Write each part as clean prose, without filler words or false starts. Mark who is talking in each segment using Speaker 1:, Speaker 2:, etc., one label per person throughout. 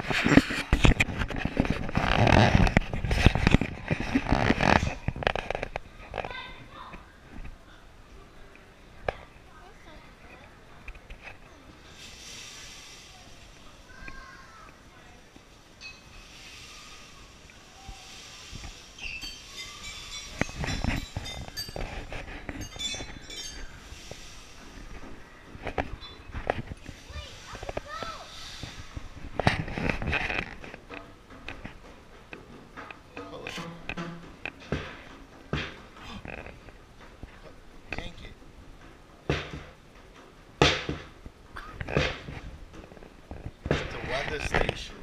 Speaker 1: Weather station.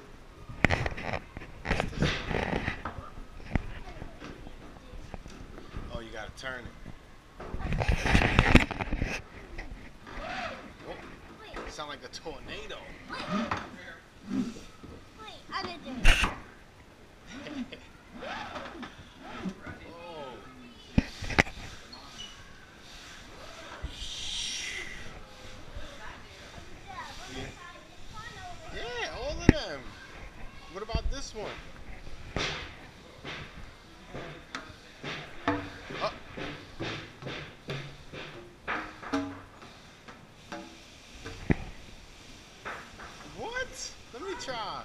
Speaker 1: Oh, you gotta turn it. Oh, sound like a tornado.
Speaker 2: Wait, I did it.
Speaker 1: Oh. Yeah, all of them. What about this one? Oh. What? Let me try.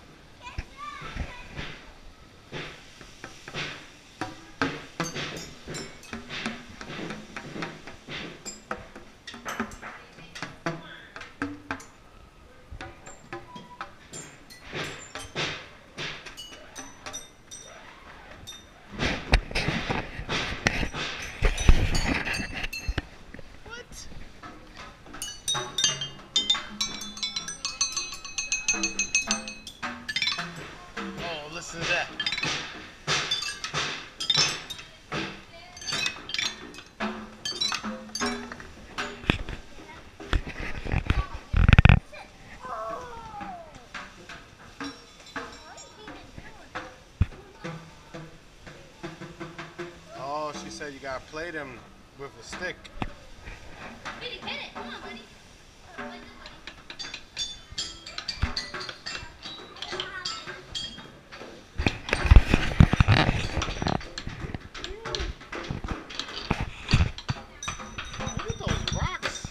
Speaker 1: What? Oh, listen to that. Oh, she said you gotta play them with a stick.
Speaker 2: Hit it. Come on, buddy.
Speaker 1: Look at those rocks.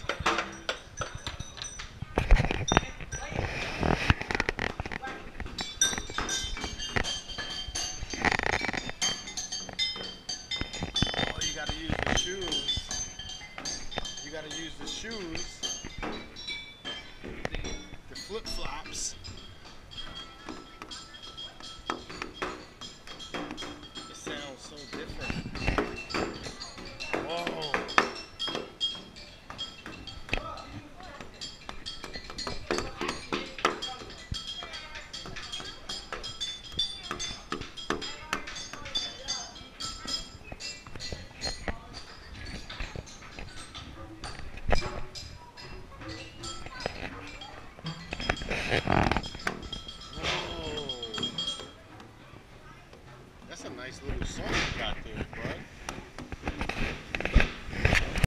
Speaker 1: Oh, you gotta use the shoes. You gotta use the shoes. The flip-flops. It sounds so different. Whoa.